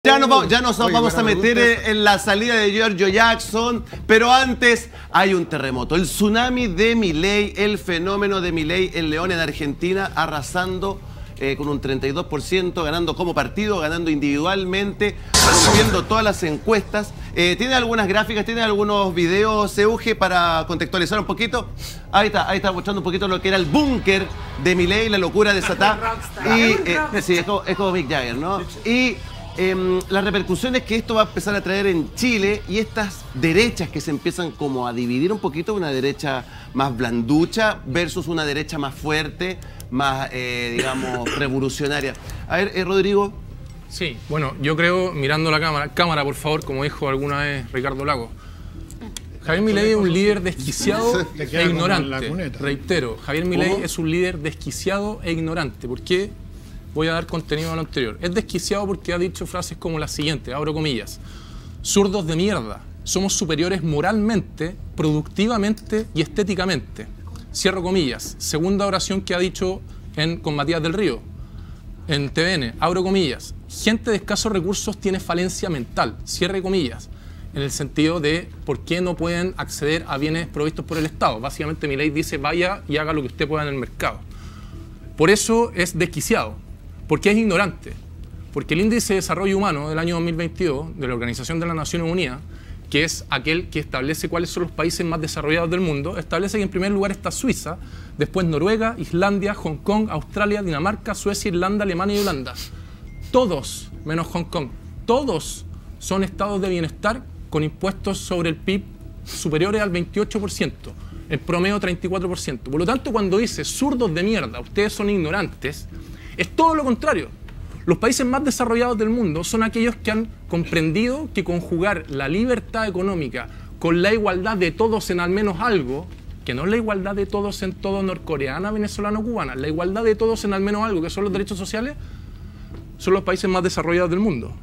Ya nos vamos a meter en la salida de Giorgio Jackson, pero antes hay un terremoto. El tsunami de Milei, el fenómeno de Milei en León, en Argentina, arrasando con un 32%, ganando como partido, ganando individualmente, rompiendo todas las encuestas. Tiene algunas gráficas, tiene algunos videos, Euge, para contextualizar un poquito. Ahí está mostrando un poquito lo que era el búnker de Milei, la locura de Satá. Y sí, es como Mick Jagger, ¿no? Y las repercusiones que esto va a empezar a traer en Chile y estas derechas que se empiezan como a dividir un poquito, una derecha más blanducha versus una derecha más fuerte, más, digamos, revolucionaria. A ver, Rodrigo. Sí, bueno, yo creo, mirando la cámara, por favor, como dijo alguna vez Ricardo Lagos, Javier Milei es un líder desquiciado e ignorante. Reitero, Javier Milei es un líder desquiciado e ignorante. ¿Por qué? Voy a dar contenido a lo anterior. Es desquiciado porque ha dicho frases como la siguiente, abro comillas: zurdos de mierda, somos superiores moralmente, productivamente y estéticamente. Cierro comillas. Segunda oración que ha dicho con Matías del Río, en TVN, abro comillas: gente de escasos recursos tiene falencia mental, cierre comillas, en el sentido de por qué no pueden acceder a bienes provistos por el Estado. Básicamente Milei dice: vaya y haga lo que usted pueda en el mercado. Por eso es desquiciado. Porque es ignorante, porque el Índice de Desarrollo Humano del año 2022 de la Organización de las Naciones Unidas, que es aquel que establece cuáles son los países más desarrollados del mundo, establece que en primer lugar está Suiza, después Noruega, Islandia, Hong Kong, Australia, Dinamarca, Suecia, Irlanda, Alemania y Holanda. Todos, menos Hong Kong, todos son estados de bienestar con impuestos sobre el PIB superiores al 28%, el promedio 34%. Por lo tanto, cuando dice zurdos de mierda, ustedes son ignorantes, es todo lo contrario. Los países más desarrollados del mundo son aquellos que han comprendido que conjugar la libertad económica con la igualdad de todos en al menos algo, que no es la igualdad de todos en todo norcoreana, venezolano, cubana, la igualdad de todos en al menos algo, que son los derechos sociales, son los países más desarrollados del mundo.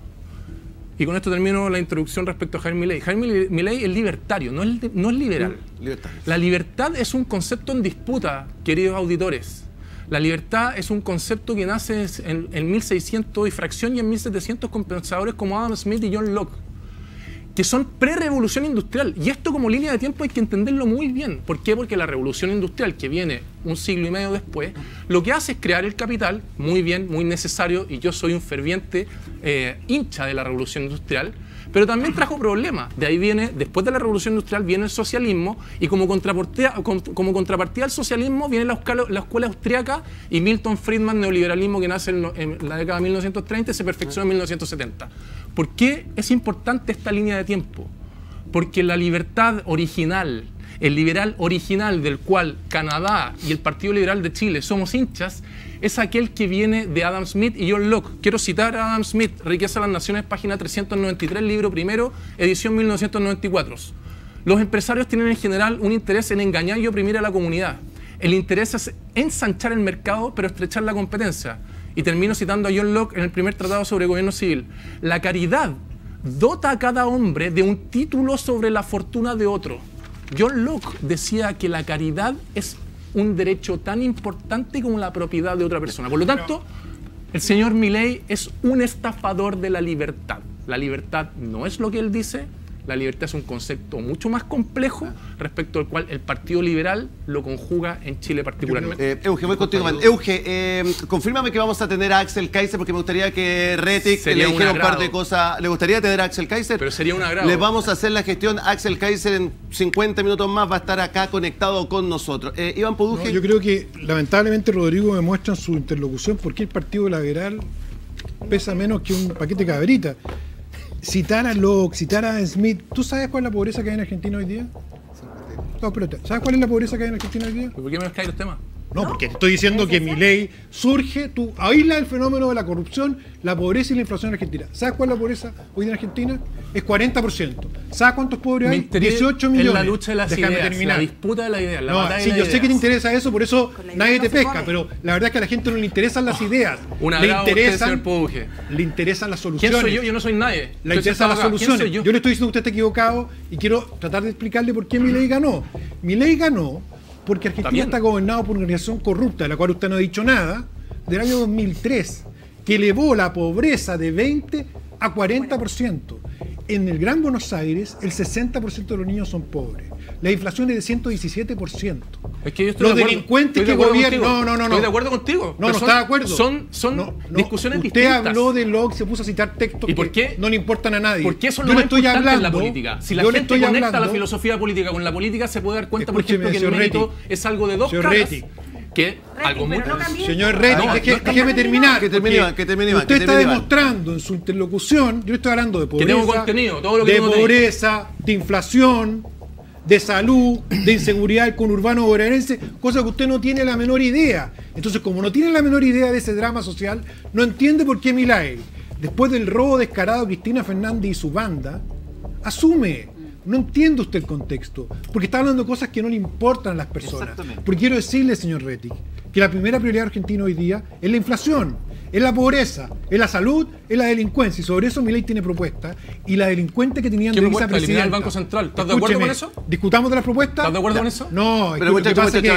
Y con esto termino la introducción respecto a Javier Milei. Javier Milei es libertario, no es liberal. La libertad es un concepto en disputa, queridos auditores. La libertad es un concepto que nace en 1600 y fracción y en 1700 con pensadores como Adam Smith y John Locke, que son pre-revolución industrial. Y esto como línea de tiempo hay que entenderlo muy bien. ¿Por qué? Porque la revolución industrial, que viene un siglo y medio después, lo que hace es crear el capital, muy bien, muy necesario, y yo soy un ferviente hincha de la revolución industrial, pero también trajo problemas. De ahí viene, después de la revolución industrial, viene el socialismo, y como contrapartida al socialismo viene la escuela austríaca y Milton Friedman, neoliberalismo, que nace en la década de 1930 y se perfecciona en 1970. ¿Por qué es importante esta línea de tiempo? Porque la libertad original, el liberal original del cual Canadá y el Partido Liberal de Chile somos hinchas, es aquel que viene de Adam Smith y John Locke. Quiero citar a Adam Smith, Riqueza de las Naciones, página 393, libro primero, edición 1994. Los empresarios tienen en general un interés en engañar y oprimir a la comunidad. El interés es ensanchar el mercado, pero estrechar la competencia. Y termino citando a John Locke en el primer tratado sobre gobierno civil. La caridad dota a cada hombre de un título sobre la fortuna de otro. John Locke decía que la caridad es un derecho tan importante como la propiedad de otra persona. Por lo tanto, el señor Milei es un estafador de la libertad. La libertad no es lo que él dice. La libertad es un concepto mucho más complejo respecto al cual el Partido Liberal lo conjuga en Chile particularmente. Euge, voy contigo. Euge, confírmame que vamos a tener a Axel Kaiser, porque me gustaría que Retic le dijera un par de cosas. ¿Le gustaría tener a Axel Kaiser? Pero sería un agrado. Le vamos a hacer la gestión. Axel Kaiser en 50 minutos más va a estar acá conectado con nosotros. Iván Poduje. No, yo creo que lamentablemente Rodrigo me muestra en su interlocución por qué el Partido Liberal pesa menos que un paquete de cabrita. Citar a Locke, citar a Smith. ¿Tú sabes cuál es la pobreza que hay en Argentina hoy día? No, pero ¿sabes cuál es la pobreza que hay en Argentina hoy día? ¿Por qué me mezcláis los temas? No, porque estoy diciendo que Milei surge, tú aíslas el fenómeno de la corrupción, la pobreza y la inflación en Argentina. ¿Sabes cuál es la pobreza hoy en Argentina? Es 40%. ¿Sabes cuántos pobres hay? 18 millones. En la lucha de las ideas, la disputa de las ideas, la batalla de las yo ideas. sé que te interesa eso, por eso nadie te pesca, pero la verdad es que a la gente no le interesan las ideas. Le interesan las soluciones. ¿Quién soy yo? Yo no soy nadie. Le interesan las soluciones. Yo le estoy diciendo que usted está equivocado y quiero tratar de explicarle por qué Milei ganó. Milei ganó porque Argentina está gobernado por una organización corrupta, de la cual usted no ha dicho nada, del año 2003, que elevó la pobreza de 20 a 40%. En el Gran Buenos Aires, el 60% de los niños son pobres. La inflación es de 117%. Es que yo estoy los delincuentes que gobiernan... No. Estoy de acuerdo contigo. No está de acuerdo. Son discusiones usted distintas. Usted habló de Locke, se puso a citar textos que no le importan a nadie. ¿Por qué eso no es importante en la política? Si la gente conecta la filosofía política con la política, se puede dar cuenta, por ejemplo, que el mérito es algo de dos caras. Señor Rettig, déjeme terminar. Que termine. Usted está demostrando en su interlocución, yo le estoy hablando de pobreza, que tengo contenido, todo lo que de inflación, de salud, de inseguridad conurbano bonaerense, cosa que usted no tiene la menor idea. Entonces, como no tiene la menor idea de ese drama social, no entiende por qué Milei, después del robo descarado de Cristina Fernández y su banda, asume. No entiende usted el contexto, porque está hablando de cosas que no le importan a las personas. Porque quiero decirle, señor Rettig, que la primera prioridad de Argentina hoy día es la inflación, es la pobreza, es la salud, es la delincuencia. Y sobre eso Milei tiene propuestas. Y la delincuente que tenían de vicepresidenta... ¿Eliminar el Banco Central? ¿Estás de acuerdo con eso? ¿Discutamos de las propuestas? ¿Estás de acuerdo con eso? No, pero que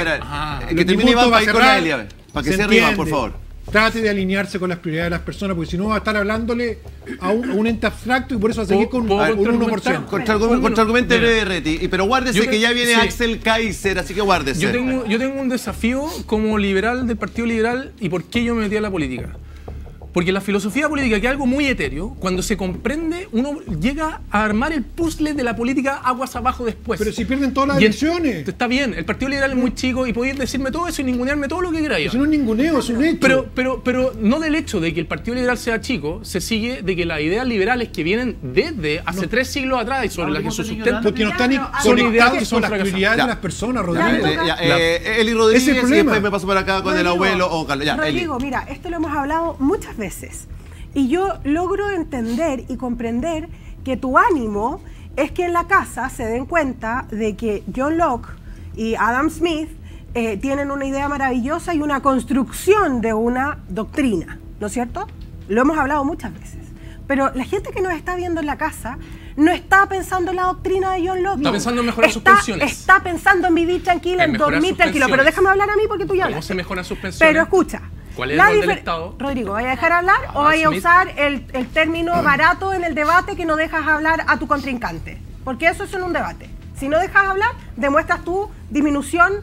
termine Iván para ir con Elia, para que se rían, por favor. Trate de alinearse con las prioridades de las personas, porque si no va a estar hablándole a un ente abstracto y por eso va a seguir con un 1%. Contraargumente breve, Rettig. Pero guárdese que ya viene Axel Kaiser, así que guárdese. Yo tengo un desafío como liberal del Partido Liberal y por qué yo me metí a la política. Porque la filosofía política, que es algo muy etéreo, cuando se comprende, uno llega a armar el puzzle de la política aguas abajo después. Pero si pierden todas las elecciones. Está bien, el Partido Liberal es muy chico y podéis decirme todo eso y ningunearme todo lo que queráis. Eso no es ninguneo, es un hecho. Pero no del hecho de que el Partido Liberal sea chico, se sigue de que las ideas liberales que vienen desde hace 3 siglos atrás y sobre las que se sustentan... Porque no están conectadas con las prioridades de las personas, Rodrigo. Eli Rodríguez, y después me paso por acá con el abuelo o Carlos. Rodrigo, mira, esto lo hemos hablado muchas veces. Y yo logro entender y comprender que tu ánimo es que en la casa se den cuenta de que John Locke y Adam Smith tienen una idea maravillosa y una construcción de una doctrina, ¿no es cierto? Lo hemos hablado muchas veces. Pero la gente que nos está viendo en la casa no está pensando en la doctrina de John Locke. Está pensando en mejorar sus pensiones. Está pensando en vivir tranquilo, en dormir tranquilo. Pero déjame hablar a mí porque tú ya hablas. ¿Cómo se mejoran sus pensiones? Pero escucha. ¿Cuál es el rol del Estado? Rodrigo, ¿vaya a dejar hablar o vaya a usar el término barato en el debate que no dejas hablar a tu contrincante? Porque eso es en un debate. Si no dejas hablar, demuestras tu disminución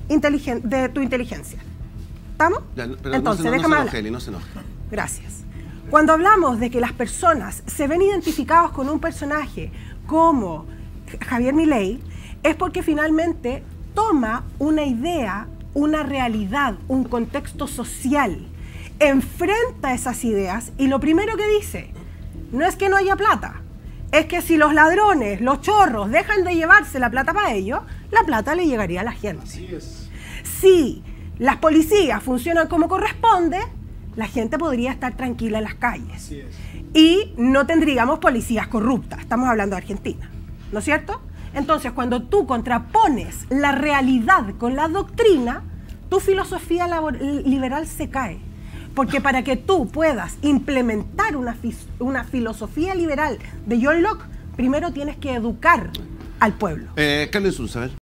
de tu inteligencia. ¿Estamos? Entonces, déjame hablar. No se enoje. Gracias. Cuando hablamos de que las personas se ven identificados con un personaje como Javier Milei, es porque finalmente toma una idea, una realidad, un contexto social, enfrenta esas ideas y lo primero que dice, no es que no haya plata, es que si los ladrones, los chorros dejan de llevarse la plata para ellos, la plata le llegaría a la gente. Así es. Si las policías funcionan como corresponde, la gente podría estar tranquila en las calles. Así es. Y no tendríamos policías corruptas, estamos hablando de Argentina, ¿no es cierto? Entonces, cuando tú contrapones la realidad con la doctrina, tu filosofía liberal se cae. Porque para que tú puedas implementar una filosofía liberal de John Locke, primero tienes que educar al pueblo. Carlos Insulza, a ver.